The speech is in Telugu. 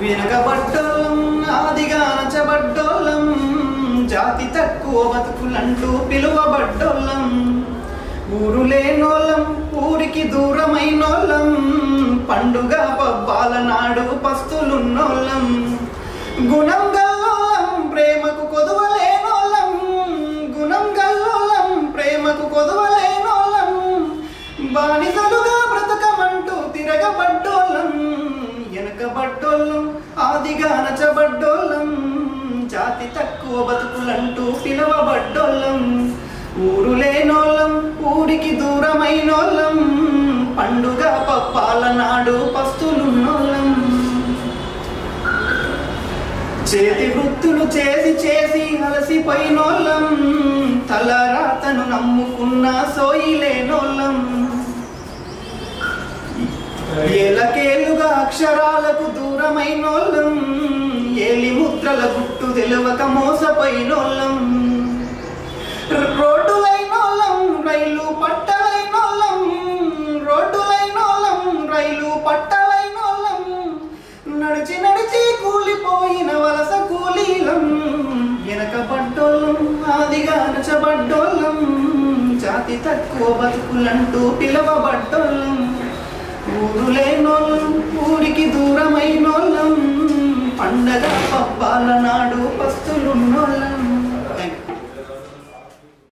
వెనకబడ్డోళ్ళం ఆదిగా నచ్చబడ్డోళ్ళం జాతి తక్కువ బతుకులంటూ పిలువబడ్డోళ్ళం ఊరు లేనోళ్ళం ఊరికి దూరమైనోళ్ళం పండుగ పబ్బాల నాడు పస్తులున్నోళ్ళం గుణం గల్లోళ్ళం ప్రేమకు కొదువలేనోళ్ళం గుణం గల్లోళ్ళం ప్రేమకు కొదువలేనోళ్ళం బానిసలుగా బ్రతకమంటూ తిరగబడ్డోళ్ళం వెనకబడ్డోళ్ళం ఆదిగా నచ్చబడ్డోళ్ళం జాతి తక్కువ బతుకులంటూ పిలువబడ్డోళ్ళం ఊరు లేనోళ్ళం ఊరికి దూరమైనోళ్ళం పండుగ పప్పాల నాడు పస్తులున్నోళ్ళం చేతి వృత్తులు చేసి చేసి అలసిపోయినోళ్ళం తలరాతను నమ్ముకున్న సోయిలేనోళ్ళం ఏలకేలుగా అక్షరాలకు దూరమైనోళ్ళం ఏలి ముద్రల గుట్టు తెలవక మోసపోయినోళ్ళం రోడ్డులైనోళ్ళం రైలు పట్టలైనోళ్ళం రోడ్డులైనోళ్ళం రైలు పట్టలైనోళ్ళం నడిచి నడిచి కూలిపోయిన వలస కూలీలం వెనకబడ్డోళ్ళం ఆదిగా నచ్చబడ్డోళ్ళం జాతి తక్కువ బతుకులంటూ పిలువబడ్డోళ్ళం